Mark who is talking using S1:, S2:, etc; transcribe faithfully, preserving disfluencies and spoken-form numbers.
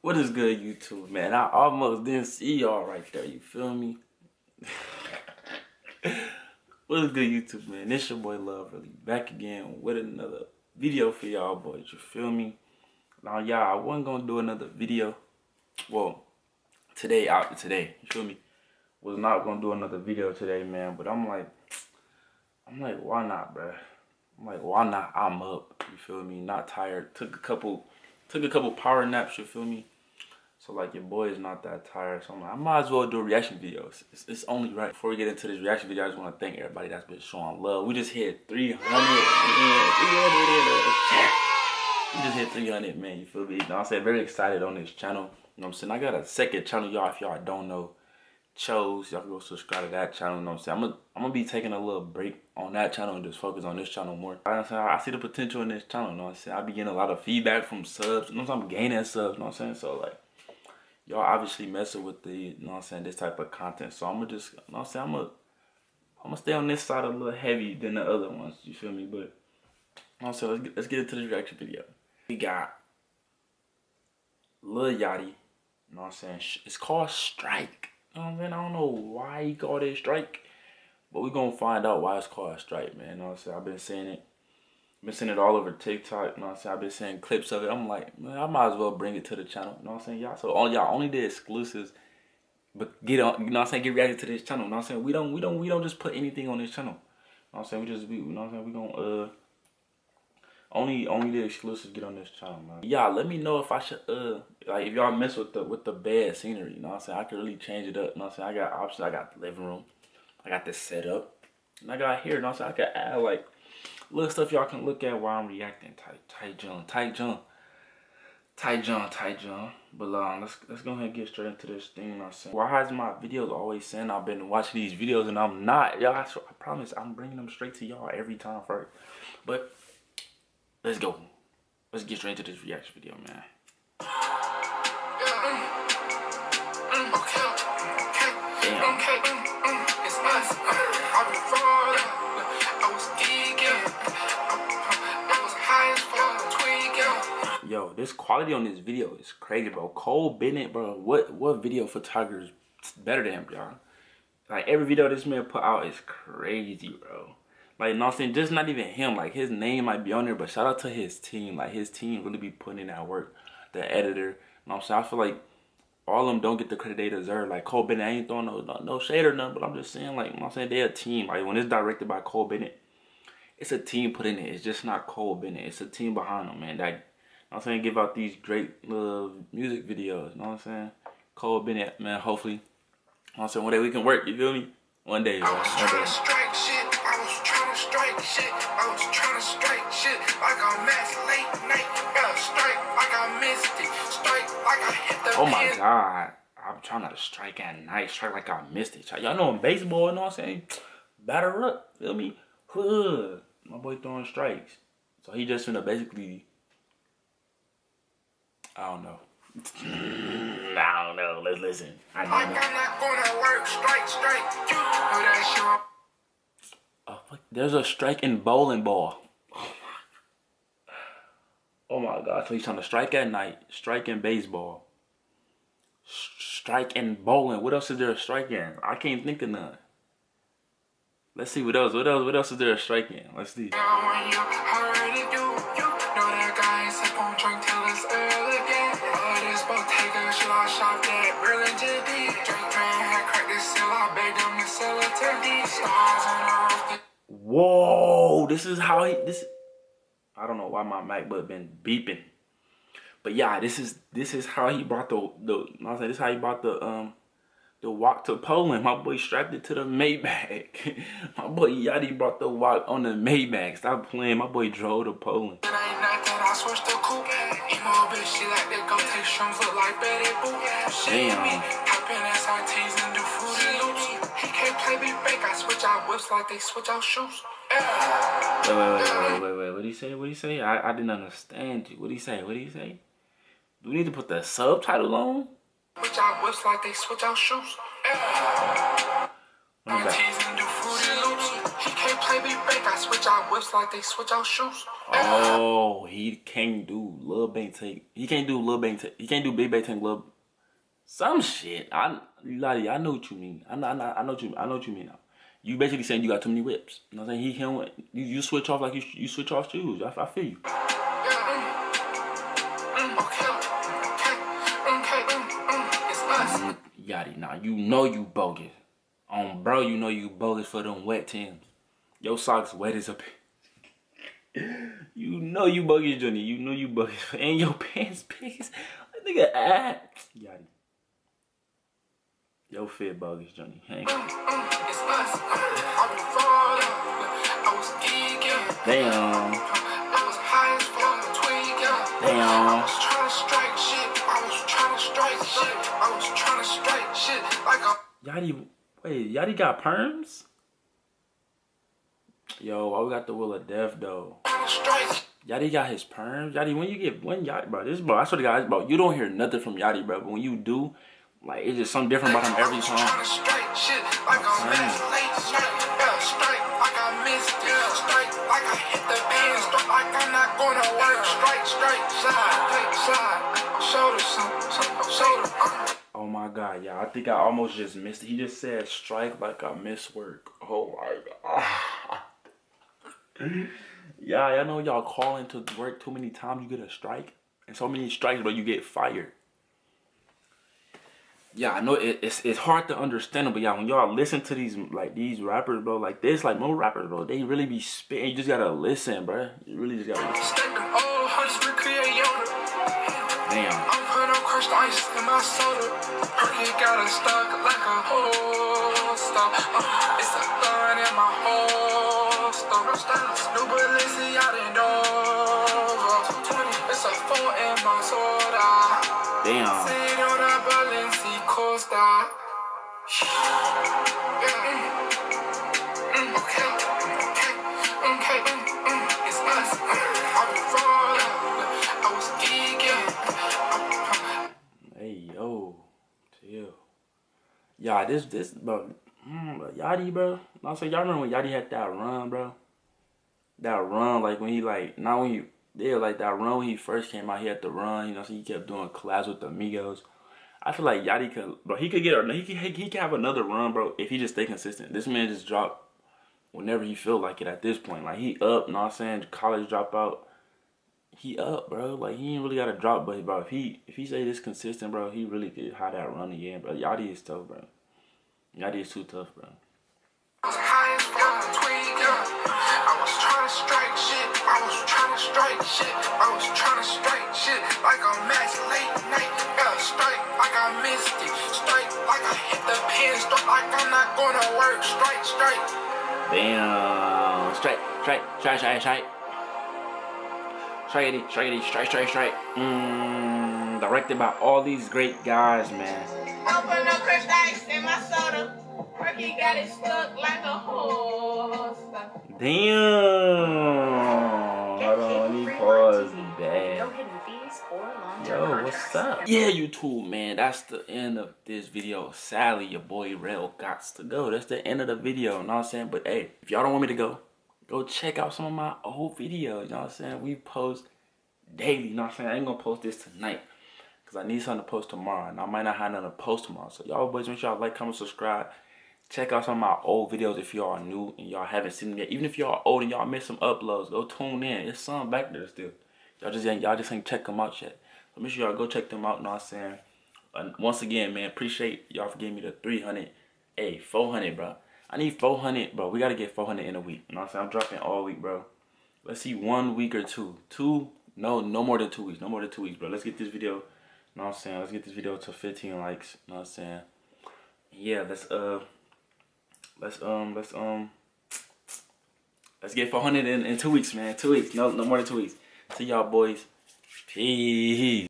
S1: What is good, YouTube, man? I almost didn't see y'all right there, you feel me? What is good, YouTube, man? It's your boy Luvrelliy back again with another video for y'all boys, you feel me? Now, y'all, I wasn't gonna do another video. Well, today, out today, you feel me? Was not gonna do another video today, man, but I'm like, I'm like, why not, bruh? I'm like, why not? I'm up, you feel me? Not tired. Took a couple, took a couple power naps, you feel me? So like your boy is not that tired, so I'm like, I might as well do reaction videos. It's, it's only right. Before we get into this reaction video, I just want to thank everybody that's been showing love. We just hit three hundred, man. We just hit three hundred, man. You feel me? You know what I'm saying? Very excited on this channel. You know what I'm saying? I got a second channel, y'all. If y'all don't know, chose y'all can go subscribe to that channel. You know what I'm saying? I'm gonna I'm gonna be taking a little break on that channel and just focus on this channel more. You know what I'm saying? I see the potential in this channel. You know what I'm saying? I be getting a lot of feedback from subs. You know what I'm saying? I'm gaining subs. You know what I'm saying? So like, y'all obviously messing with the, you know what I'm saying, this type of content. So I'm gonna just, you know what I'm saying, I'm gonna, I'm gonna stay on this side a little heavy than the other ones, you feel me? But, you know what I'm saying, let's get, let's get into this reaction video. We got Lil Yachty, you know what I'm saying, it's called Strike. You know what I'm saying? I don't know why he called it Strike, but we gonna find out why it's called Strike, man. You know what I'm saying? I've been saying it. Been seeing it all over TikTok, you know what I'm saying? I've been seeing clips of it. I'm like, man, I might as well bring it to the channel, you know what I'm saying, y'all? So all y'all only did exclusives, but get on, you know what I'm saying, get reacted to this channel, you know what I'm saying? We don't we don't we don't just put anything on this channel. You know what I'm saying? We just we you know what I'm saying, we gonna uh only only the exclusives get on this channel, man. Y'all let me know if I should uh like if y'all mess with the with the bad scenery, you know what I'm saying? I could really change it up, you know what I'm saying? I got options, I got the living room, I got this set up, and I got here, you know what I'm saying? I could add like little stuff y'all can look at while I'm reacting. Tight, tight John, tight John, tight John, tight John. But um, let's let's go ahead and get straight into this thing. You know what I'm saying? Why is my videos always saying I've been watching these videos and I'm not? Y'all, I, I promise I'm bringing them straight to y'all every time first. But let's go. Let's get straight into this reaction video, man. Yo, this quality on this video is crazy, bro. Cole Bennett, bro. What what video photographer is better than him, y'all? Like every video this man put out is crazy, bro. Like, you know what I'm saying? Just not even him. Like his name might be on there, but shout out to his team. Like his team really be putting in that work. The editor, you know what I'm saying? I feel like all of them don't get the credit they deserve. Like Cole Bennett, I ain't throwing no, no, no shade or nothing, but I'm just saying, like, you know what I'm saying? They're a team. Like when it's directed by Cole Bennett, it's a team put in it. It's just not Cole Bennett. It's a team behind him, man. That, you know what I'm saying, give out these great little music videos, you know what I'm saying? Cole Bennett, man, hopefully, you know what I'm saying, one day we can work, you feel me? One day, bro.
S2: I was trying to strike shit, I was trying to strike shit, I was trying to strike shit like I messed late night, yeah, strike like I missed it, strike like I hit the
S1: Oh my God, I'm trying to strike at night, strike like I missed it. Y'all know in baseball, you know what I'm saying? Batter up, feel me? Hood, my boy throwing strikes. So he just finna basically, I don't know. I don't know. Let's listen. I don't know.
S2: I'm not gonna work. Strike, strike. You know that shit.
S1: Oh, fuck. There's a strike in bowling ball. Oh my God. So he's trying to strike at night, strike in baseball, strike in bowling. What else is there a strike in? I can't think of none. Let's see what else. What else? What else is there a strike in? Let's see. Whoa, this is how he this I don't know why my MacBook been beeping. But yeah, this is this is how he brought the the you know what I'm saying, this is how he brought the um the walk to Poland. My boy strapped it to the Maybach. My boy Yachty brought the walk on the Maybach. Stop playing, my boy drove to Poland. Damn. Like they switch out shoes. Wait, wait, wait, wait, wait, wait. What do you say? What do you say? I, I didn't understand you. What do you say? What do you say? Do we need to put the subtitle on? Switch out whips like they switch out shoes. What is that?
S2: He can't play me back. I switch out whips like they switch out shoes.
S1: Oh, he can't do Lil Bang take. He can't do Lil Bang take. He can't do Big Bang take Lil. Some shit. I, Yachty, I know what you mean. I know, I know, I know what you. I know what you mean now. You basically saying you got too many whips. You know what I'm saying? He him. You, you switch off like you you switch off shoes. I, I feel you. Mm, Yachty, now you know you bogus. Um, bro, you know you bogus for them wet Tims. Your socks wet as a. You know you bogus, Johnny. You know you bogus, and your pants big as nigga. Ah, Yachty. Yo fit bogus, Johnny. Hang on. Damn. Damn.
S2: I was trying to strike shit. I was trying to strike shit. I was trying to strike shit like a.
S1: Yachty, wait, Yachty got perms? Yo, why we got the Will of Death though? Yachty got his perms. Yachty, when you get when Yachty, bro, this bro, I swear to God, bro, you don't hear nothing from Yachty, bro. But when you do, like it's just something different about him every time.
S2: Trying to strike shit like a late strike, yeah, strike like I missed it, strike like I hit the band, strike like I'm not gonna work, strike, strike, slide, take, slide, shoulder, some, shoulder.
S1: Oh my God, yeah, I think I almost just missed it. He just said strike like I miss work. Oh my God. Yeah, I know y'all calling to work too many times, you get a strike. And so many strikes, but you get fired. Yeah, I know it, it's it's hard to understand, but yeah, when y'all listen to these like these rappers, bro, like this, like most rappers, bro, they really be spitting. You just gotta listen, bro. You really just gotta listen. Damn.
S2: I'm putting up crushed ice in my soda. Perky got it stuck like a holster. Uh, it's a gun in my holster. New Balenciaga out in Dover. It's a four in my soda.
S1: Damn.
S2: Sit on a Balenciaga coaster. Yeah. Mm. Mm. Okay. Okay. Okay. Mm. Mm. It's us. I was falling. I was geeking.
S1: Hey yo, chill. Yeah, this this bro, mm, Yachty, bro. I say y'all remember when Yachty had that run, bro? That run, like when he like not when he yeah, like that run when he first came out, he had to run. You know, so he kept doing collabs with the Migos. I feel like Yachty could, bro. He could get he could he could have another run, bro, if he just stay consistent. This man just drop whenever he feel like it at this point. Like he up, you know what I'm saying? College dropout. He up, bro. Like he ain't really got a drop, but bro, if he if he say this consistent, bro, he really could have that run again, bro. Yachty is tough, bro. Yachty is too tough, bro.
S2: I was high as fuck, tweak, yeah. I was trying to strike shit. I was trying to strike shit. I was trying to strike shit like a match late night. Yeah, strike like I missed it. Strike like I hit the pin. Strike like I'm not gonna work. Strike, strike.
S1: Damn. Strike, strike, strike, strike, strike. Strike it, strike it, strike, strike, strike. Mmm. Directed by all these great guys, man.
S3: Open up crushed ice in my soda. Perky got it stuck like a horse.
S1: Damn. Hold on, let me pause that.
S3: No hidden fees or long-term
S1: Yo,
S3: contracts.
S1: what's up? Yeah, YouTube, man. That's the end of this video. Sadly, your boy Rel gots to go. That's the end of the video. You know what I'm saying? But hey, if y'all don't want me to go, go check out some of my old videos. You know what I'm saying? We post daily. You know what I'm saying? I ain't gonna post this tonight because I need something to post tomorrow. And I might not have nothing to post tomorrow. So y'all boys, make sure y'all like, comment, subscribe. Check out some of my old videos if y'all are new and y'all haven't seen them yet. Even if y'all are old and y'all missed some uploads, go tune in. There's some back there still. Y'all just ain't, y'all just ain't check them out yet. So make sure y'all go check them out. You know what I'm saying? And once again, man, appreciate y'all for giving me the three hundred. Hey, four hundred, bro. I need four hundred, bro. We got to get four hundred in a week. You know what I'm saying? I'm dropping all week, bro. Let's see, one week or two. Two? No, no more than two weeks. No more than two weeks, bro. Let's get this video. You know what I'm saying? Let's get this video to fifteen likes. You know what I'm saying? Yeah, let's, uh... Let's um let's um let's get four hundred in, in two weeks, man. Two weeks. No no more than two weeks. See y'all boys. Peace.